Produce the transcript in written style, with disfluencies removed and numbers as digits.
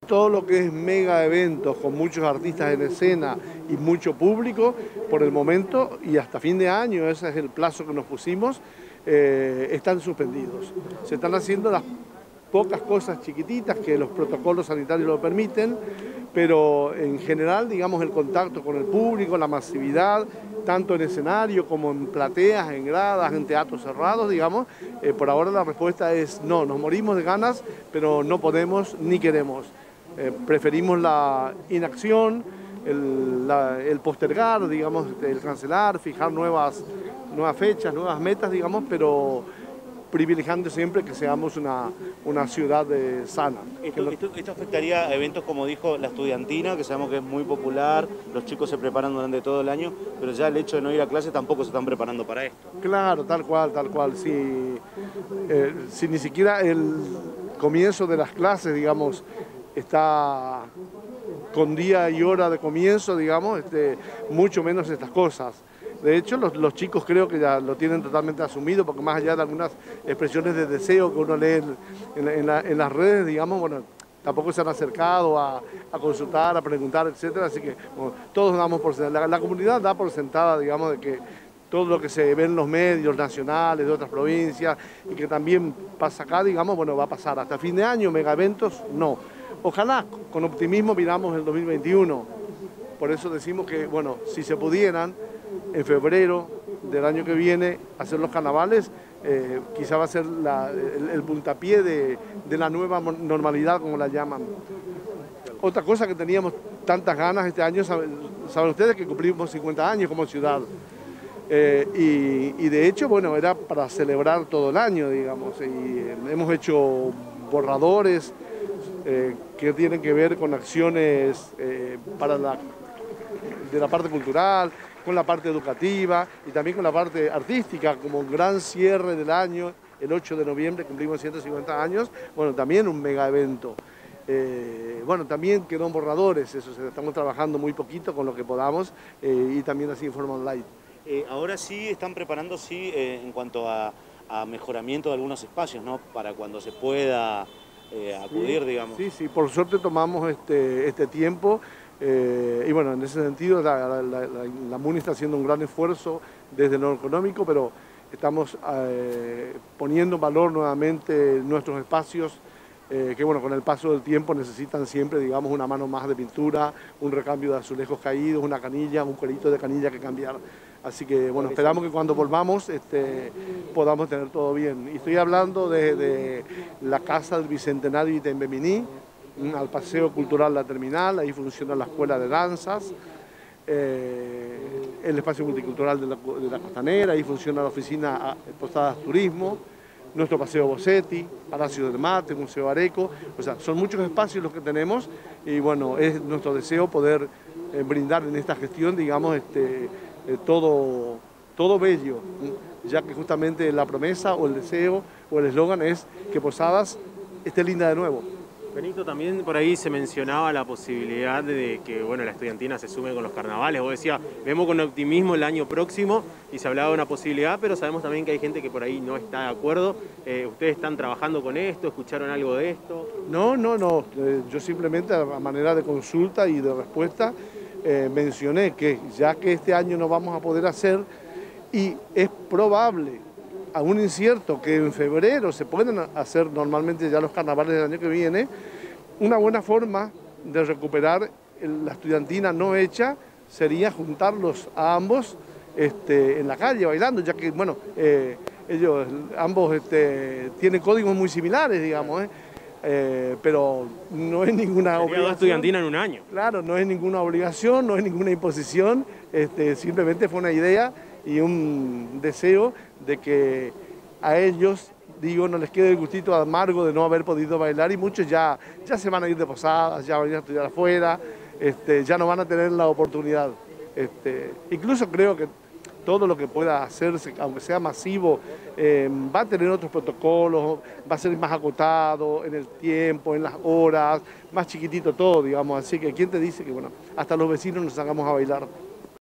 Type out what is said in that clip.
Todo lo que es mega eventos con muchos artistas en escena y mucho público, por el momento y hasta fin de año, ese es el plazo que nos pusimos, están suspendidos. Se están haciendo las pocas cosas chiquititas que los protocolos sanitarios lo permiten, pero en general, digamos, el contacto con el público, la masividad, tanto en escenario como en plateas, en gradas, en teatros cerrados, digamos, por ahora la respuesta es no, nos morimos de ganas, pero no podemos ni queremos. Preferimos la inacción, el postergar, digamos, el cancelar, fijar nuevas fechas, nuevas metas, digamos, pero privilegiando siempre que seamos una ciudad sana. Esto afectaría a eventos como dijo la estudiantina, que sabemos que es muy popular, los chicos se preparan durante todo el año, pero ya el hecho de no ir a clase tampoco se están preparando para esto. Claro, tal cual. Si ni siquiera el comienzo de las clases, digamos, está con día y hora de comienzo, digamos, mucho menos estas cosas. De hecho, los chicos creo que ya lo tienen totalmente asumido, porque más allá de algunas expresiones de deseo que uno lee en las redes, digamos, bueno, tampoco se han acercado a consultar, a preguntar, etcétera. Así que bueno, todos damos por sentada, la comunidad da por sentada, digamos, de que todo lo que se ve en los medios nacionales de otras provincias y que también pasa acá, digamos, bueno, va a pasar hasta fin de año, mega eventos, no. Ojalá con optimismo miramos el 2021. Por eso decimos que, bueno, si se pudieran, en febrero del año que viene hacer los carnavales, quizá va a ser el puntapié de la nueva normalidad, como la llaman. Otra cosa que teníamos tantas ganas este año, saben ustedes que cumplimos 50 años como ciudad. Y de hecho, bueno, era para celebrar todo el año, digamos, y hemos hecho borradores que tienen que ver con acciones de la parte cultural, con la parte educativa y también con la parte artística, como un gran cierre del año, el 8 de noviembre cumplimos 150 años, bueno, también un mega evento. Bueno, también quedó en borradores, eso, estamos trabajando muy poquito con lo que podamos y también así en forma online. Ahora sí están preparando, en cuanto a mejoramiento de algunos espacios, ¿no? Para cuando se pueda acudir, digamos. Sí, por suerte tomamos este tiempo. Y bueno, en ese sentido la MUNI está haciendo un gran esfuerzo desde lo económico, pero estamos poniendo en valor nuevamente nuestros espacios que bueno, con el paso del tiempo necesitan siempre, digamos, una mano más de pintura, un recambio de azulejos caídos, una canilla, un cuerito de canilla que cambiar. Así que bueno, esperamos que cuando volvamos podamos tener todo bien. Y estoy hablando de la Casa del Bicentenario de Imbeminí, al Paseo Cultural La Terminal, ahí funciona la Escuela de Danzas, el espacio multicultural de la Costanera, ahí funciona la oficina Posadas Turismo, nuestro Paseo Bossetti, Palacio del Mate, Museo Areco, o sea, son muchos espacios los que tenemos y bueno, es nuestro deseo poder brindar en esta gestión, digamos, todo bello, ya que justamente la promesa o el deseo o el eslogan es que Posadas esté linda de nuevo. Benito, también por ahí se mencionaba la posibilidad de que bueno, la estudiantina se sume con los carnavales. Vos decías, vemos con optimismo el año próximo y se hablaba de una posibilidad, pero sabemos también que hay gente que por ahí no está de acuerdo. ¿Ustedes están trabajando con esto? ¿Escucharon algo de esto? No. Yo simplemente a manera de consulta y de respuesta mencioné que ya que este año no vamos a poder hacer y es probable, aún incierto, que en febrero se puedan hacer normalmente ya los carnavales del año que viene, una buena forma de recuperar la estudiantina no hecha sería juntarlos a ambos en la calle bailando, ya que, bueno, ellos ambos tienen códigos muy similares, digamos, pero no es ninguna obligación. Estudiantina en un año. Claro, no es ninguna obligación, no es ninguna imposición, simplemente fue una idea y un deseo de que a ellos, digo, no les quede el gustito amargo de no haber podido bailar y muchos ya se van a ir de posadas, ya van a ir a estudiar afuera, ya no van a tener la oportunidad. Incluso creo que todo lo que pueda hacerse, aunque sea masivo, va a tener otros protocolos, va a ser más acotado en el tiempo, en las horas, más chiquitito todo, digamos. Así que, ¿quién te dice que, bueno, hasta los vecinos nos hagamos a bailar?